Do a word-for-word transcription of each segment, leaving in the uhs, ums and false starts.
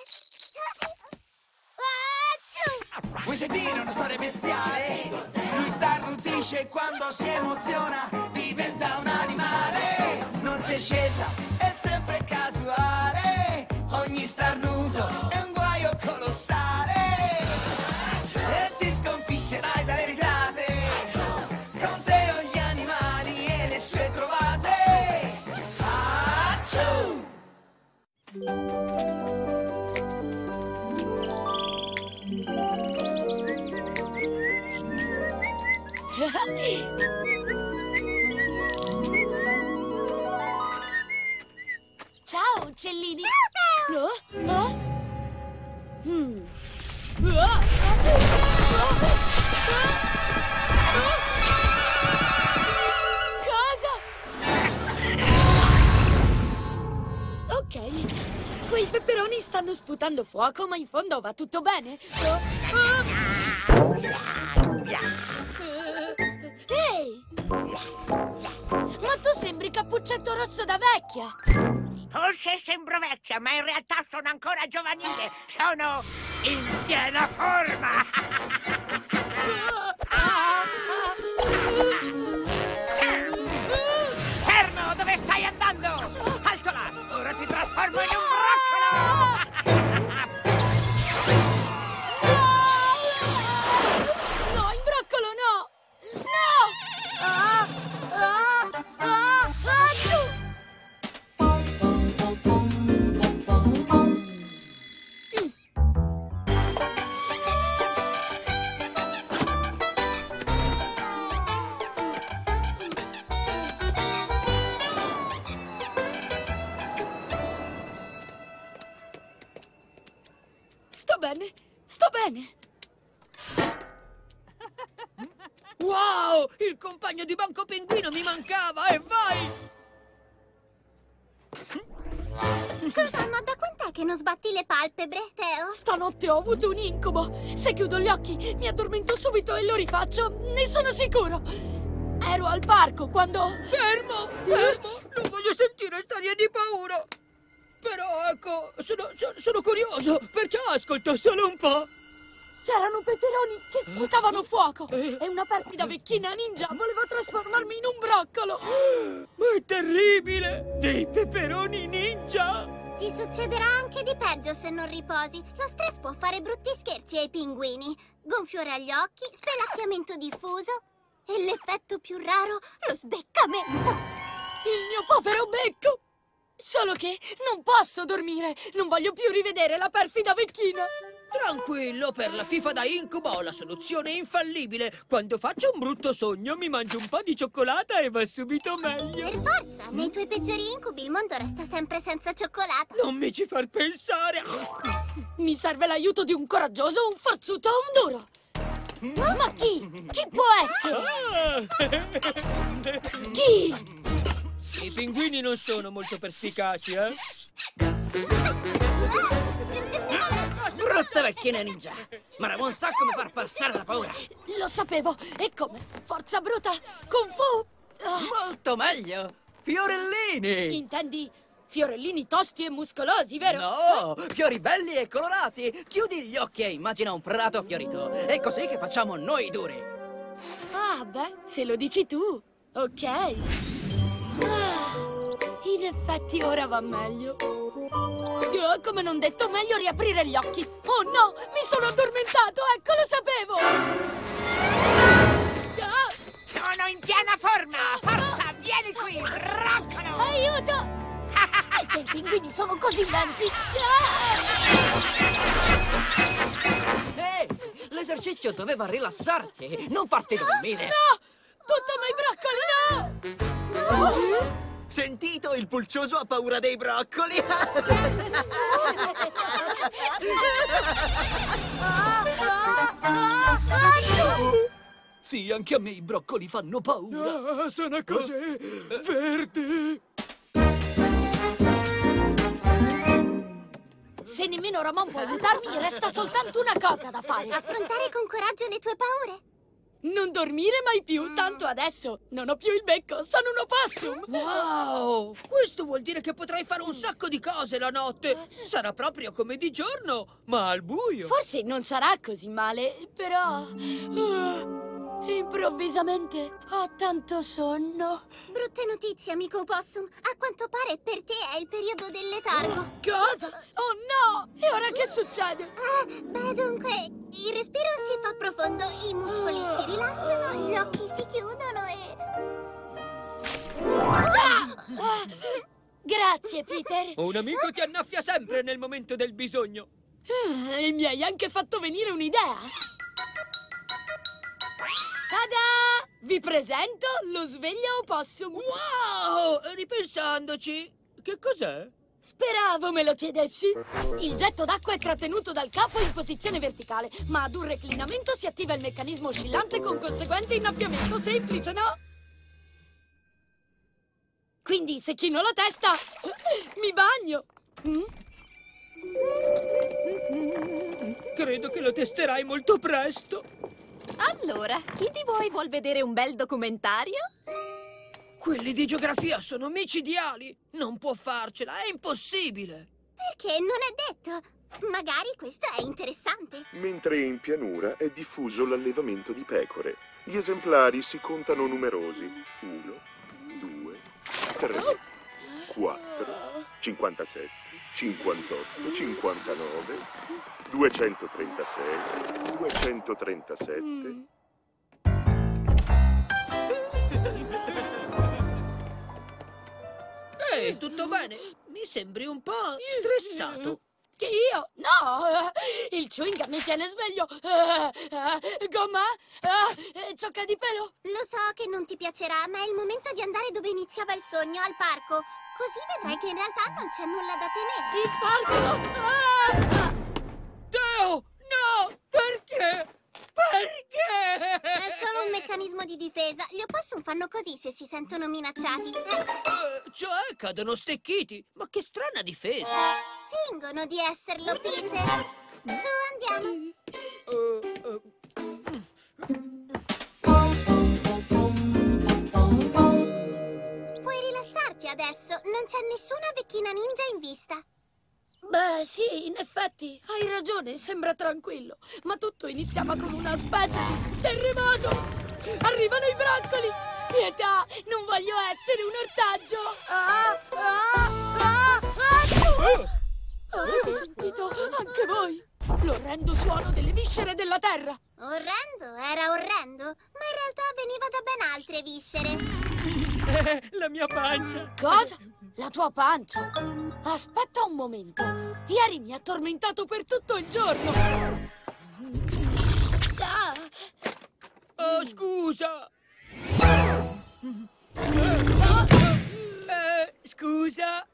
Vuoi sentire una storia bestiale? Lui starnutisce quando si emoziona, diventa un animale. Non c'è scelta, è sempre casuale. Ogni starnuto è un guaio colossale. E ti scompiscerai dalle risate. Con te ho gli animali e le sue trovate. Acciù! Ciao, uccellini! Ciao, Teo! Oh? Oh? Mm. Oh? Oh? Cosa? Ok, quei peperoni stanno sputando fuoco, ma in fondo va tutto bene. Oh? Oh? Ehi! Ma tu sembri Cappuccetto Rosso da vecchia! Forse sembro vecchia, ma in realtà sono ancora giovanile. Sono in piena forma. Fermo, dove stai andando? Alto là, ora ti trasformo in un broccolo. No, in broccolo no! No! Ah, ah, ah, ah, giù! Sto bene, sto bene. Wow! Il compagno di banco pinguino mi mancava! E vai! Scusa, ma da quant'è che non sbatti le palpebre, Teo? Stanotte ho avuto un incubo. Se chiudo gli occhi, mi addormento subito e lo rifaccio, ne sono sicuro. Ero al parco quando... Fermo! Fermo! Non voglio sentire storie di paura! Però, ecco, sono, sono, sono curioso, perciò ascolto solo un po'. C'erano peperoni che sputavano fuoco e una perfida vecchina ninja voleva trasformarmi in un broccolo. Ma è terribile! Dei peperoni ninja! Ti succederà anche di peggio se non riposi. Lo stress può fare brutti scherzi ai pinguini. Gonfiore agli occhi, spelacchiamento diffuso e l'effetto più raro, lo sbeccamento. Il mio povero becco! Solo che non posso dormire. Non voglio più rivedere la perfida vecchina. Tranquillo, per la FIFA da incubo ho la soluzione infallibile. Quando faccio un brutto sogno mi mangio un po' di cioccolata e va subito meglio. Per forza, nei tuoi peggiori incubi il mondo resta sempre senza cioccolata. Non mi ci far pensare. Mi serve l'aiuto di un coraggioso, un forzuto o un duro. Ma chi? Chi può essere? Chi? I pinguini non sono molto perspicaci, eh? Brutta vecchina ninja! Ma Ramon sa come far passare la paura! Lo sapevo! E come? Forza bruta! Kung Fu! Ah, Molto meglio! Fiorellini! intendi fiorellini tosti e muscolosi, vero? No! Fiori belli e colorati! Chiudi gli occhi e immagina un prato fiorito! È così che facciamo noi duri! Ah, beh, se lo dici tu. Ok. Ah, in effetti ora va meglio. Oh, come non detto, meglio riaprire gli occhi. Oh no, mi sono addormentato, ecco, lo sapevo. Ah, Sono in piena forma. Forza, vieni qui, broccolo. aiuto! Perché i pinguini sono così lenti? Ah! Ehi! L'esercizio doveva rilassarti, non farti dormire! No! Tutto mai broccoli, no! Sentito? Il pulcioso ha paura dei broccoli! Sì, anche a me i broccoli fanno paura. Ah, sono così verdi. Se nemmeno Ramon può aiutarmi, resta soltanto una cosa da fare. Affrontare con coraggio le tue paure. Non dormire mai più, tanto adesso non ho più il becco, sono un opossum! Wow! Questo vuol dire che potrai fare un sacco di cose la notte. Sarà proprio come di giorno, ma al buio. Forse non sarà così male, però... uh, improvvisamente ho tanto sonno. Brutte notizie, amico opossum. A quanto pare per te è il periodo del letargo. Cosa? Oh no! E ora che succede? Ah, beh, dunque, il respiro si fa profondo, i muscoli si rilassano, gli occhi si chiudono e... Ah! Ah! Grazie, Peter. Un amico ti annaffia sempre nel momento del bisogno. Ah, e mi hai anche fatto venire un'idea. Tada! Vi presento lo sveglia opossum. Wow! Ripensandoci, che cos'è? Speravo me lo chiedessi. Il getto d'acqua è trattenuto dal capo in posizione verticale, ma ad un reclinamento si attiva il meccanismo oscillante con conseguente innaffiamento. Semplice, no? Quindi se chino la testa, mi bagno. Credo che lo testerai molto presto. Allora, chi di voi vuol vedere un bel documentario? Quelli di geografia sono micidiali. Non può farcela, è impossibile. Perché non è detto. Magari questo è interessante. Mentre in pianura è diffuso l'allevamento di pecore. Gli esemplari si contano numerosi. Uno, due, tre, quattro, cinquantasette, cinquantotto, cinquantanove, duecentotrentasei, duecentotrentasette... Mm. Ehi, tutto bene? Mi sembri un po' stressato. Che io? No! Il chewing gum mi tiene sveglio. Uh, uh, gomma? Uh, ciocca di pelo? Lo so che non ti piacerà, ma è il momento di andare dove iniziava il sogno, al parco. Così vedrai che in realtà non c'è nulla da temere. Il parco? Ah! Teo! No! Perché? Perché? È solo un meccanismo di difesa. Gli opossum fanno così se si sentono minacciati. Eh. Uh, cioè, cadono stecchiti. Ma che strana difesa. Fingono di esserlo, Peter. Su, andiamo. Uh, uh. Puoi rilassarti adesso. Non c'è nessuna vecchina ninja in vista. Beh, sì, in effetti, hai ragione, sembra tranquillo. Ma tutto iniziava con una specie di terremoto. Arrivano i broccoli. Pietà, non voglio essere un ortaggio. Ah, ah, ah, ah. Avete sentito anche voi l'orrendo suono delle viscere della terra? Orrendo? Era orrendo? Ma in realtà veniva da ben altre viscere. Eh, la mia pancia. Cosa? La tua pancia? Aspetta un momento. Ieri mi ha tormentato per tutto il giorno. Ah. Oh, scusa. Ah. Eh, scusa.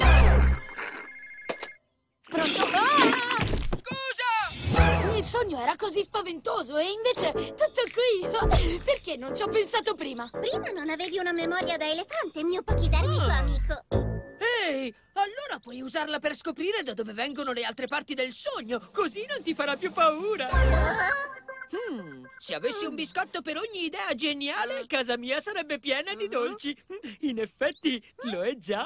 Pronto? Ah! Scusa! Il sogno era così spaventoso e invece tutto qui. Perché non ci ho pensato prima? Prima non avevi una memoria da elefante, mio pachidarico Ah. amico. Ehi, allora puoi usarla per scoprire da dove vengono le altre parti del sogno, così non ti farà più paura. Hmm, se avessi un biscotto per ogni idea geniale, casa mia sarebbe piena di dolci. In effetti, lo è già.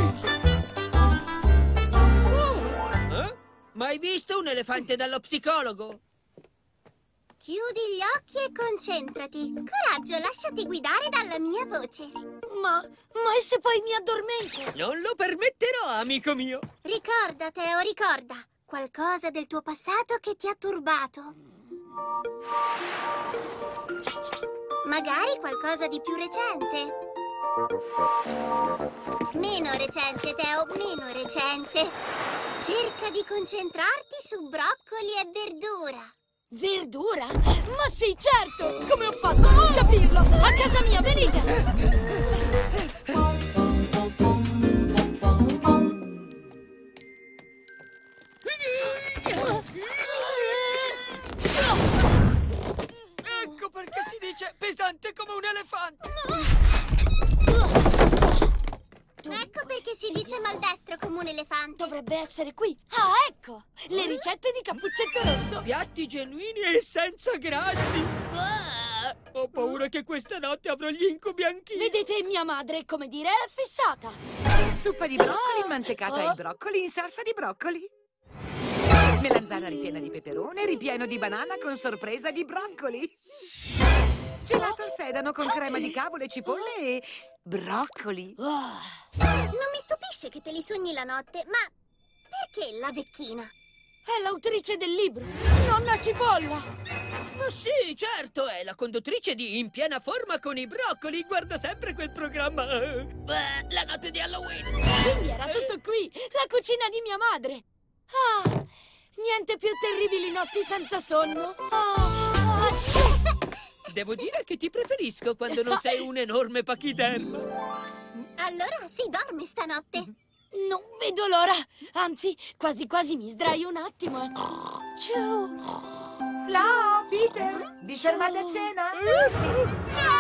Eh? Mai visto un elefante dallo psicologo? Chiudi gli occhi e concentrati. Coraggio, lasciati guidare dalla mia voce. Ma, ma e se poi mi addormento? Non lo permetterò, amico mio. Ricorda, Teo, ricorda. Qualcosa del tuo passato che ti ha turbato. Magari qualcosa di più recente. Meno recente, Teo, meno recente. Cerca di concentrarti su broccoli e verdura. Verdura? Ma sì, certo! Come ho fatto a non capirlo? A casa mia, venite! Ecco perché si dice pesante come un elefante. Ecco perché si dice maldestro come un elefante. Dovrebbe essere qui. Ah, ecco! Le ricette di Cappuccetto Rosso. Piatti genuini e senza grassi. Ah, Ah, ho paura che questa notte avrò gli incubi anch'io. Vedete, mia madre, come dire, è fissata. Zuppa di broccoli Ah. mantecata Oh. ai broccoli in salsa di broccoli. Melanzana ripiena di peperone, ripieno di banana con sorpresa di broccoli. Gelato al sedano con crema di cavolo e cipolle e broccoli. Ah. Non mi stupisce che te li sogni la notte, ma perché la vecchina? È l'autrice del libro, Nonna Cipolla. Ma sì, certo, è la conduttrice di In piena forma con i broccoli. Guarda sempre quel programma. eh, Beh, la notte di Halloween. Quindi era tutto qui, la cucina di mia madre. Ah, niente più terribili notti senza sonno. Ah, acci. Devo dire che ti preferisco quando non sei un enorme pachiderma. Allora si dorme stanotte. Non vedo l'ora. Anzi, quasi quasi mi sdraio un attimo. e- Ciao. Flo, Peter, vi fermate a cena?